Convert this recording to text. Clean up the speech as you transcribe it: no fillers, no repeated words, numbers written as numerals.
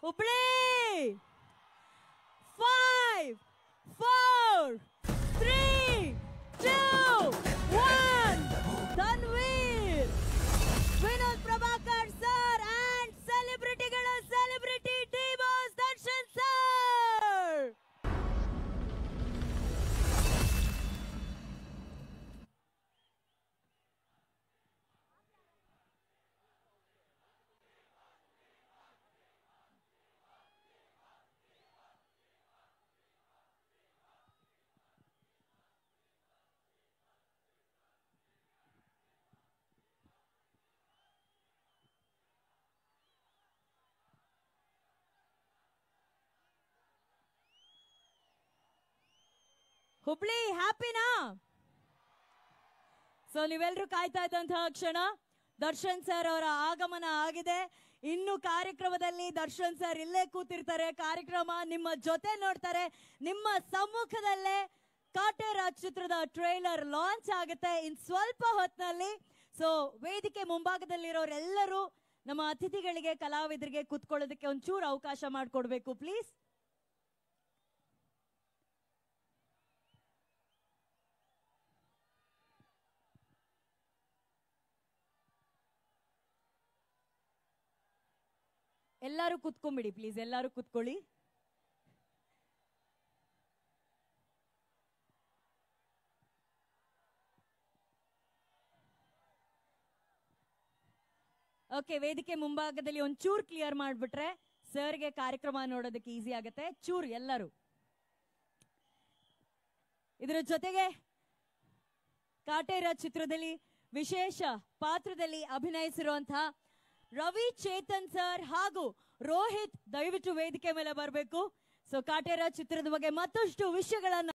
Hubbli! 5, 4, 3, 2, 1. Tanveer! Vinod Prabhakar sir and celebrity D-Boss Darshan sir! Hubli ಹ್ಯಾಪಿನಾ? So ನೀವೆಲ್ಲರೂ ಕಾಯ್ತಾ ಇದ್ದಂತಹ ಕ್ಷಣ ದರ್ಶನ್ ಸರ್ ಅವರ ಆಗಮನ ಆಗಿದೆ. ಇನ್ನು ಕಾರ್ಯಕ್ರಮದಲ್ಲಿ ದರ್ಶನ್ ಸರ್ ಇಲ್ಲೇ ಕೂತಿರ್ತಾರೆ. ಕಾರ್ಯಕ್ರಮ ನಿಮ್ಮ ಜೊತೆ ನೋಡ್ತಾರೆ. ನಿಮ್ಮ ಸಮ್ಮುಖದಲ್ಲೇ ಕಾಟೇರಾಜ್ ಚಿತ್ರದ ಟ್ರೇಲರ್ ಲಾಂಚ್ ಆಗುತ್ತೆ ಇನ್ ಸ್ವಲ್ಪ ಹೊತ್ತಿನಲ್ಲಿ. ಸೊ ವೇದಿಕೆ ಮುಂಭಾಗದಲ್ಲಿರೋರೆಲ್ಲರೂ ನಮ್ಮ ಅತಿಥಿಗಳಿಗೆ ಕಲಾವಿದರಿಗೆ ಕೂತ್ಕೊಳ್ಳೋದಕ್ಕೆ ಒಂಚೂರು ಅವಕಾಶ ಮಾಡಿಕೊಡ್ಬೇಕು ಪ್ಲೀಸ್. ಎಲ್ಲರೂ ಕುತ್ಕೊಂಡ್ಬಿಡಿ ಪ್ಲೀಸ್, ಎಲ್ಲರೂ ಕುತ್ಕೊಳ್ಳಿ. ಓಕೆ, ವೇದಿಕೆ ಮುಂಭಾಗದಲ್ಲಿ ಒಂಚೂರು ಕ್ಲಿಯರ್ ಮಾಡ್ಬಿಟ್ರೆ ಸರ್ಗೆ ಕಾರ್ಯಕ್ರಮ ನೋಡೋದಕ್ಕೆ ಈಸಿ ಆಗುತ್ತೆ. ಚೂರು ಎಲ್ಲರೂ. ಇದರ ಜೊತೆಗೆ ಕಾಟೇರಾಜ್ ಚಿತ್ರದಲ್ಲಿ ವಿಶೇಷ ಪಾತ್ರದಲ್ಲಿ ಅಭಿನಯಿಸಿರುವಂತಹ ರವಿ ಚೇತನ್ ಸರ್ ಹಾಗೂ ರೋಹಿತ್ ದಯವಿಟ್ಟು ವೇದಿಕೆ ಮೇಲೆ ಬರಬೇಕು. ಸೊ ಕಾಟೇರಾಜ್ ಚಿತ್ರದ ಬಗ್ಗೆ ಮತ್ತಷ್ಟು ವಿಷಯಗಳನ್ನ